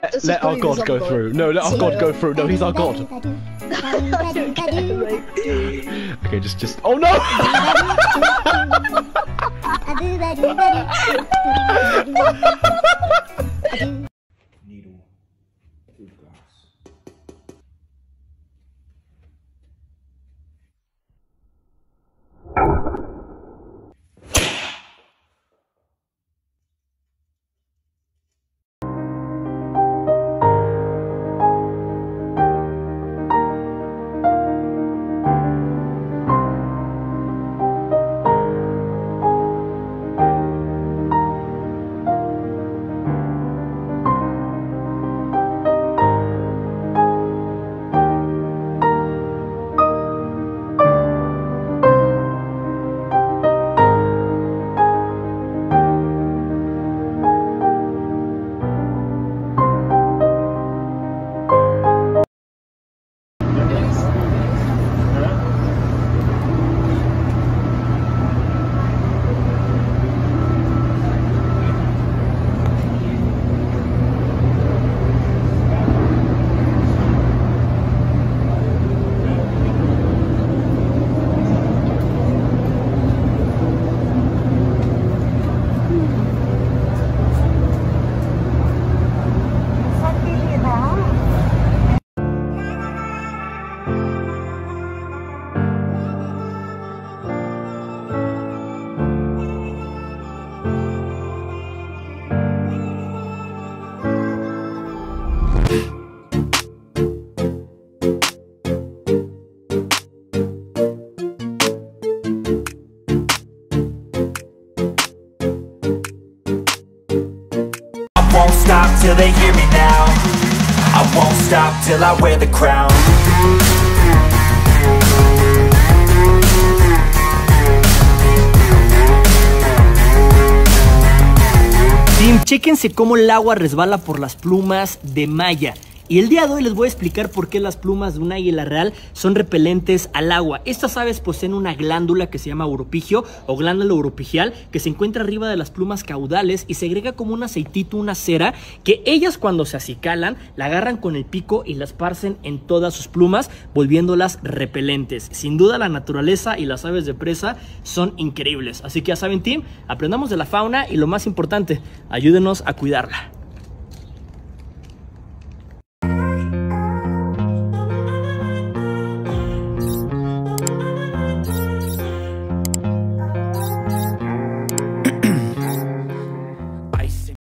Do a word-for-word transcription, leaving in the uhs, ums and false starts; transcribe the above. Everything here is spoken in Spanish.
Let our god go through. No, let our god go through. No, he's our god. Okay, just, just. Oh no! Needle, food glass. Won't stop till they hear me now. I won't stop till I wear the crown. Team, chéquense cómo el agua resbala por las plumas de Maya. Y el día de hoy les voy a explicar por qué las plumas de un águila real son repelentes al agua. Estas aves poseen una glándula que se llama uropigio o glándula uropigial, que se encuentra arriba de las plumas caudales y segrega como un aceitito, una cera, que ellas cuando se acicalan la agarran con el pico y la esparcen en todas sus plumas, volviéndolas repelentes. Sin duda la naturaleza y las aves de presa son increíbles. Así que ya saben, team, aprendamos de la fauna y lo más importante, ayúdenos a cuidarla.